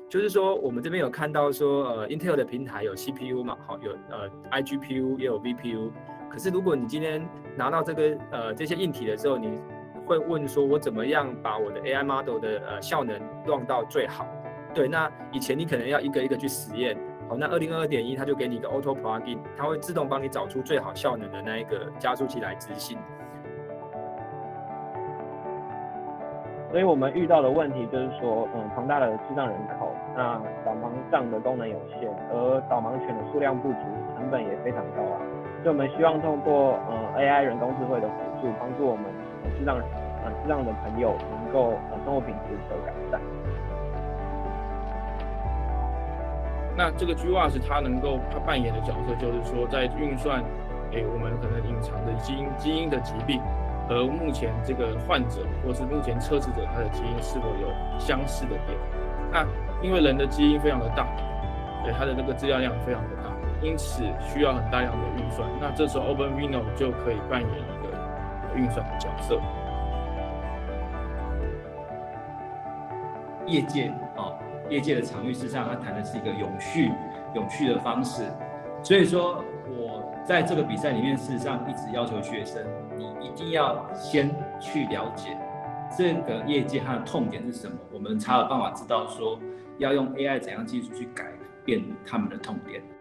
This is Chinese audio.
就是说我们这边有看到说Intel 的平台有 CPU 嘛，好有iGPU 也有 VPU， 可是如果你今天拿到这些硬体的时候，你会问说我怎么样把我的 AI model 的效能用到最好？对，那以前你可能要一个一个去实验，好，那2022.1它就给你一个 Auto Plugin， 它会自动帮你找出最好效能的那一个加速器来执行。 所以我们遇到的问题就是说，庞大的视障人口，那导盲杖的功能有限，而导盲犬的数量不足，成本也非常高啊。所以我们希望通过AI 人工智慧的辅助，帮助我们视障的朋友能够生活品质得改善。 那这个 GWAS 它扮演的角色就是说，在运算我们可能隐藏的基因的疾病。和目前这个患者或是目前测试者他的基因是否有相似的点？那因为人的基因非常的大，它的那个资料量非常的大，因此需要很大量的运算。那这时候 OpenVINO 就可以扮演一个运算的角色。 业界的场域，事实上它谈的是一个永续的方式。所以说我在这个比赛里面，事实上一直要求学生，你一定要先去了解这个业界它的痛点是什么，我们才有办法知道说要用 AI 怎样技术去改变他们的痛点。